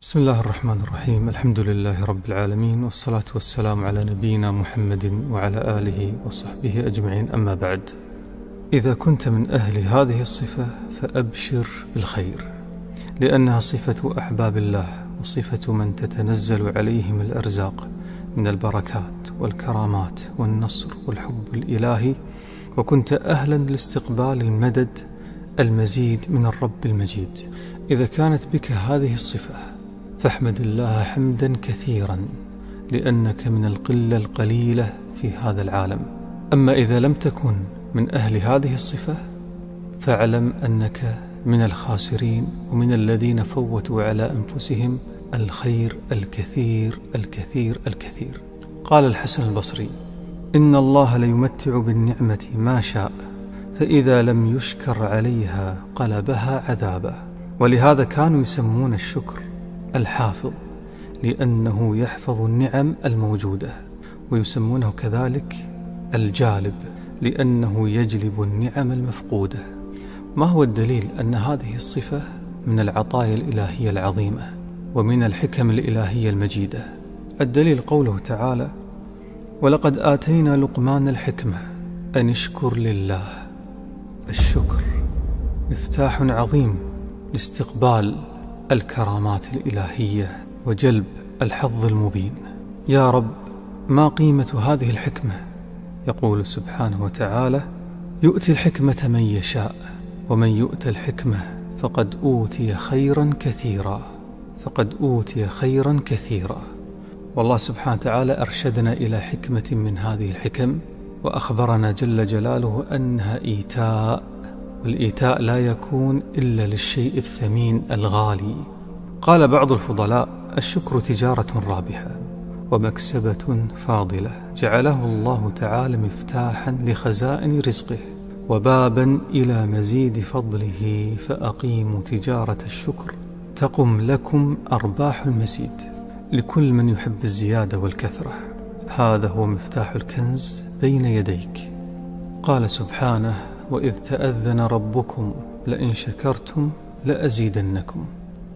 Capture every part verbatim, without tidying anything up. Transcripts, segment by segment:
بسم الله الرحمن الرحيم. الحمد لله رب العالمين، والصلاة والسلام على نبينا محمد وعلى آله وصحبه أجمعين. أما بعد، إذا كنت من أهل هذه الصفة فأبشر بالخير، لأنها صفة أحباب الله وصفة من تتنزل عليهم الأرزاق من البركات والكرامات والنصر والحب الإلهي، وكنت أهلا لاستقبال المدد المزيد من الرب المجيد. إذا كانت بك هذه الصفة فاحمد الله حمدا كثيرا، لأنك من القلة القليلة في هذا العالم. أما إذا لم تكن من أهل هذه الصفة فاعلم أنك من الخاسرين ومن الذين فوتوا على أنفسهم الخير الكثير الكثير الكثير. قال الحسن البصري: إن الله ليمتع بالنعمة ما شاء، فإذا لم يشكر عليها قلبها عذابا. ولهذا كانوا يسمون الشكر الحافظ، لأنه يحفظ النعم الموجودة، ويسمونه كذلك الجالب، لأنه يجلب النعم المفقودة. ما هو الدليل أن هذه الصفة من العطايا الإلهية العظيمة ومن الحكم الإلهية المجيدة؟ الدليل قوله تعالى: ولقد آتينا لقمان الحكمة أن اشكر لله. الشكر مفتاح عظيم لاستقبال الكرامات الإلهية وجلب الحظ المبين. يا رب، ما قيمة هذه الحكمة؟ يقول سبحانه وتعالى: يؤتي الحكمة من يشاء، ومن يؤت الحكمة فقد أوتي خيرا كثيرا فقد أوتي خيرا كثيرا. والله سبحانه وتعالى أرشدنا إلى حكمة من هذه الحكم، وأخبرنا جل جلاله أنها إيتاء، والإيتاء لا يكون إلا للشيء الثمين الغالي. قال بعض الفضلاء: الشكر تجارة رابحة ومكسبة فاضلة، جعله الله تعالى مفتاحا لخزائن رزقه وبابا إلى مزيد فضله، فأقيموا تجارة الشكر تقم لكم أرباح المزيد. لكل من يحب الزيادة والكثرة، هذا هو مفتاح الكنز بين يديك. قال سبحانه: وإذ تأذن ربكم لئن شكرتم لأزيدنكم،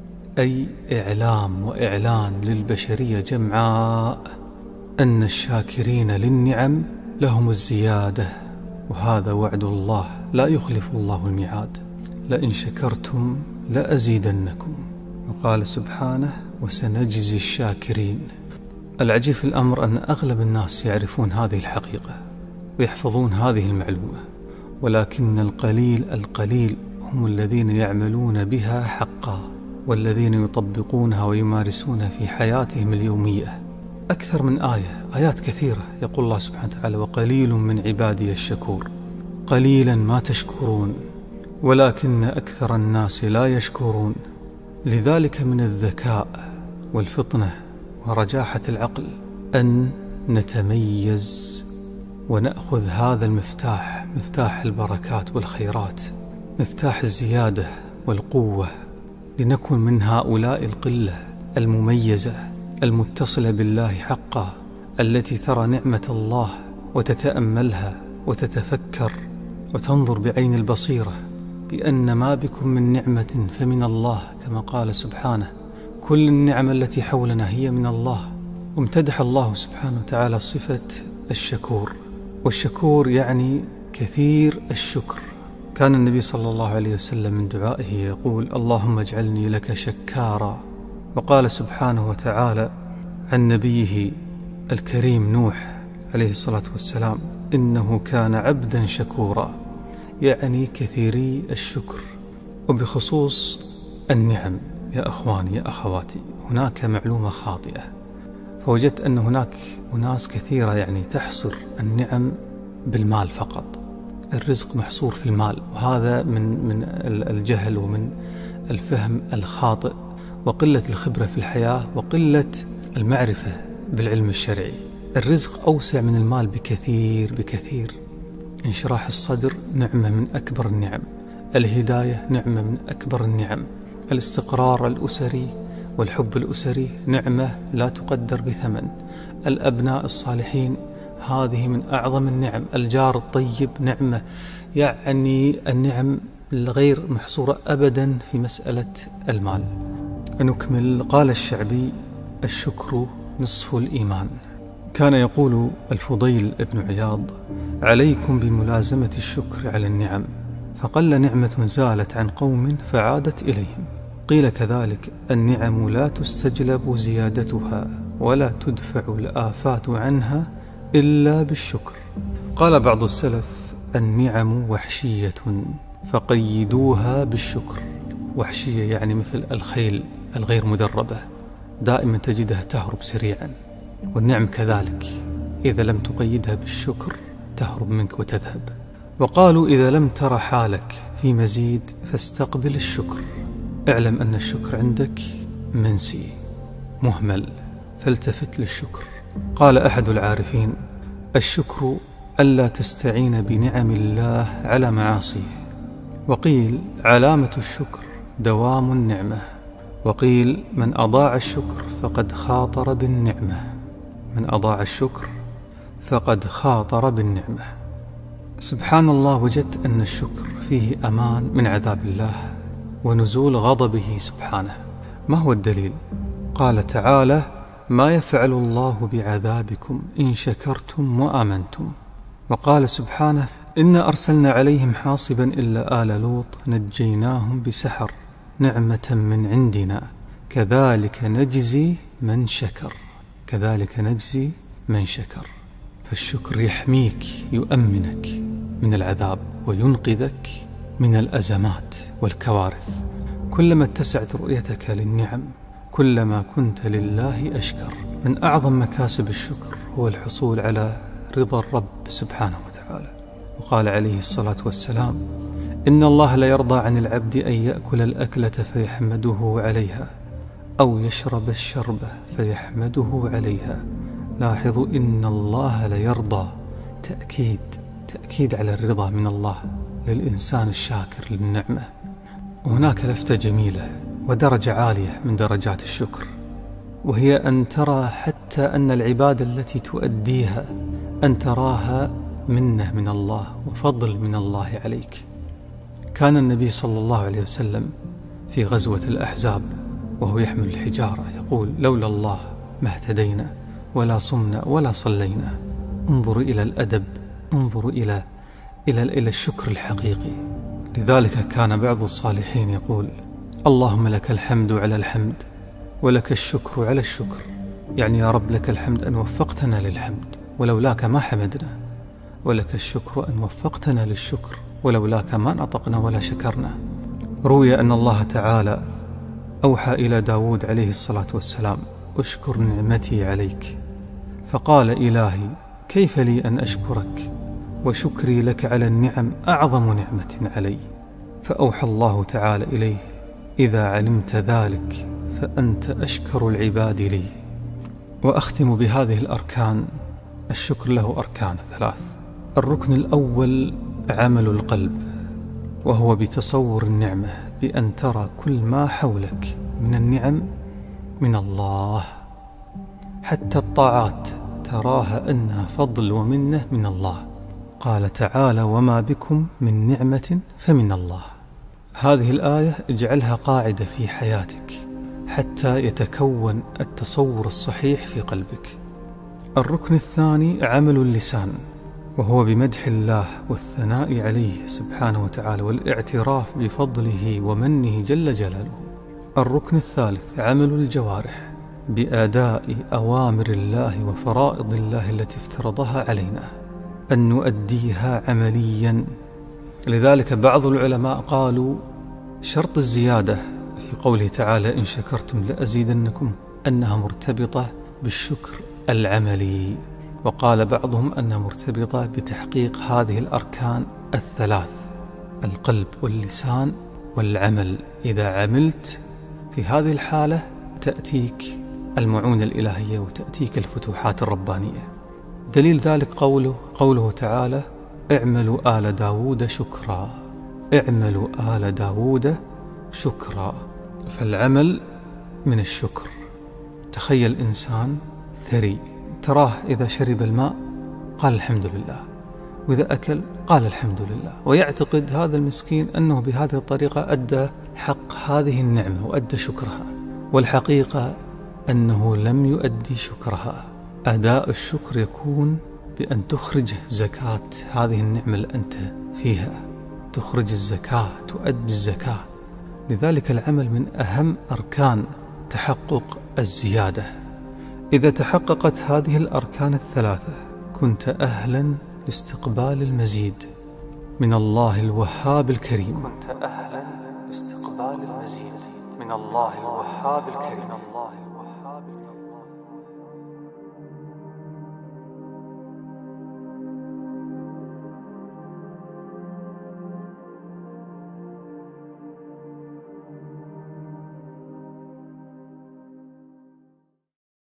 أي إعلام وإعلان للبشرية جمعاء أن الشاكرين للنعم لهم الزيادة، وهذا وعد الله لا يخلف الله الميعاد. لئن شكرتم لأزيدنكم. وقال سبحانه: وسنجزي الشاكرين. العجيب في الأمر أن أغلب الناس يعرفون هذه الحقيقة ويحفظون هذه المعلومة، ولكن القليل القليل هم الذين يعملون بها حقا، والذين يطبقونها ويمارسونها في حياتهم اليومية. أكثر من آية آيات كثيرة يقول الله سبحانه وتعالى: وقليل من عبادي الشكور. قليلا ما تشكرون، ولكن أكثر الناس لا يشكرون. لذلك من الذكاء والفطنة ورجاحة العقل أن نتميز ونأخذ هذا المفتاح، مفتاح البركات والخيرات، مفتاح الزيادة والقوة، لنكن من هؤلاء القلة المميزة المتصلة بالله حقا، التي ترى نعمة الله وتتأملها وتتفكر وتنظر بعين البصيرة بأن ما بكم من نعمة فمن الله، كما قال سبحانه: كل النعم التي حولنا هي من الله. وامتدح الله سبحانه وتعالى صفة الشكور، والشكور يعني كثير الشكر. كان النبي صلى الله عليه وسلم من دعائه يقول: اللهم اجعلني لك شكارا. وقال سبحانه وتعالى عن نبيه الكريم نوح عليه الصلاة والسلام: إنه كان عبدا شكورا، يعني كثيري الشكر. وبخصوص النعم يا أخواني يا أخواتي، هناك معلومة خاطئة، فوجدت أن هناك أناس كثيرة يعني تحصر النعم بالمال فقط. الرزق محصور في المال، وهذا من من الجهل ومن الفهم الخاطئ وقلة الخبرة في الحياة وقلة المعرفة بالعلم الشرعي. الرزق أوسع من المال بكثير بكثير. انشراح الصدر نعمة من أكبر النعم، الهداية نعمة من أكبر النعم، الاستقرار الأسري والحب الأسري نعمة لا تقدر بثمن، الأبناء الصالحين هذه من أعظم النعم، الجار الطيب نعمة. يعني النعم الغير محصورة أبدا في مسألة المال. نكمل. قال الشعبي: الشكر نصف الإيمان. كان يقول الفضيل بن عياض: عليكم بملازمة الشكر على النعم، فقل نعمة زالت عن قوم فعادت إليهم. قيل كذلك: النعم لا تستجلب زيادتها ولا تدفع الآفات عنها إلا بالشكر. قال بعض السلف: النعم وحشية فقيدوها بالشكر. وحشية يعني مثل الخيل الغير مدربة، دائما تجدها تهرب سريعا، والنعم كذلك إذا لم تقيدها بالشكر تهرب منك وتذهب. وقالوا: إذا لم تر حالك في مزيد فاستقبل الشكر، اعلم أن الشكر عندك منسي مهمل، فالتفت للشكر. قال أحد العارفين: الشكر ألا تستعين بنعم الله على معاصيه. وقيل: علامة الشكر دوام النعمة. وقيل: من أضاع الشكر فقد خاطر بالنعمة. من أضاع الشكر فقد خاطر بالنعمة. سبحان الله، وجدت أن الشكر فيه أمان من عذاب الله ونزول غضبه سبحانه. ما هو الدليل؟ قال تعالى: ما يفعل الله بعذابكم إن شكرتم وآمنتم. وقال سبحانه: إنا أرسلنا عليهم حاصبا إلا آل لوط نجيناهم بسحر نعمة من عندنا كذلك نجزي من شكر. كذلك نجزي من شكر. فالشكر يحميك، يؤمنك من العذاب وينقذك من الأزمات والكوارث. كلما اتسعت رؤيتك للنعم كلما كنت لله أشكر. من أعظم مكاسب الشكر هو الحصول على رضا الرب سبحانه وتعالى. وقال عليه الصلاة والسلام: إن الله لا يرضى عن العبد أن يأكل الأكلة فيحمده عليها أو يشرب الشربة فيحمده عليها. لاحظوا: إن الله لا يرضى، تأكيد تأكيد على الرضا من الله للإنسان الشاكر للنعمة. وهناك لفتة جميلة ودرجة عالية من درجات الشكر، وهي أن ترى حتى أن العبادة التي تؤديها أن تراها منة من الله وفضل من الله عليك. كان النبي صلى الله عليه وسلم في غزوة الأحزاب وهو يحمل الحجارة يقول: لولا الله ما اهتدينا ولا صمنا ولا صلينا. انظروا إلى الأدب، انظروا إلى إلى إلى الشكر الحقيقي. لذلك كان بعض الصالحين يقول: اللهم لك الحمد على الحمد ولك الشكر على الشكر. يعني يا رب لك الحمد أن وفقتنا للحمد ولولاك ما حمدنا، ولك الشكر أن وفقتنا للشكر ولولاك ما نطقنا ولا شكرنا. روي أن الله تعالى أوحى إلى داود عليه الصلاة والسلام: أشكر نعمتي عليك. فقال: إلهي كيف لي أن أشكرك وشكري لك على النعم أعظم نعمة علي. فأوحى الله تعالى إليه: إذا علمت ذلك فأنت أشكر العباد لي. وأختم بهذه الأركان. الشكر له أركان ثلاث. الركن الأول عمل القلب، وهو بتصور النعمة، بأن ترى كل ما حولك من النعم من الله. حتى الطاعات تراها أنها فضل ومنة من الله. قال تعالى: وما بكم من نعمة فمن الله. هذه الآية اجعلها قاعدة في حياتك حتى يتكون التصور الصحيح في قلبك. الركن الثاني عمل اللسان، وهو بمدح الله والثناء عليه سبحانه وتعالى والاعتراف بفضله ومنه جل جلاله. الركن الثالث عمل الجوارح، بأداء أوامر الله وفرائض الله التي افترضها علينا أن نؤديها عمليا. لذلك بعض العلماء قالوا شرط الزيادة في قوله تعالى: إن شكرتم لأزيدنكم، أنها مرتبطة بالشكر العملي. وقال بعضهم أنها مرتبطة بتحقيق هذه الأركان الثلاث: القلب واللسان والعمل. إذا عملت في هذه الحالة تأتيك المعونة الإلهية وتأتيك الفتوحات الربانية. دليل ذلك قوله قوله تعالى: اعملوا آل داود شكرا. اعملوا آل داود شكرا. فالعمل من الشكر. تخيل إنسان ثري تراه إذا شرب الماء قال الحمد لله، وإذا أكل قال الحمد لله، ويعتقد هذا المسكين أنه بهذه الطريقة أدى حق هذه النعمة وأدى شكرها. والحقيقة أنه لم يؤدي شكرها. أداء الشكر يكون بأن تخرج زكاة هذه النعمة اللي أنت فيها، تخرج الزكاة، تؤدي الزكاة. لذلك العمل من أهم أركان تحقق الزيادة. إذا تحققت هذه الأركان الثلاثة كنت أهلا لاستقبال المزيد من الله الوهاب الكريم. كنت أهلا لاستقبال المزيد من الله الوهاب الكريم.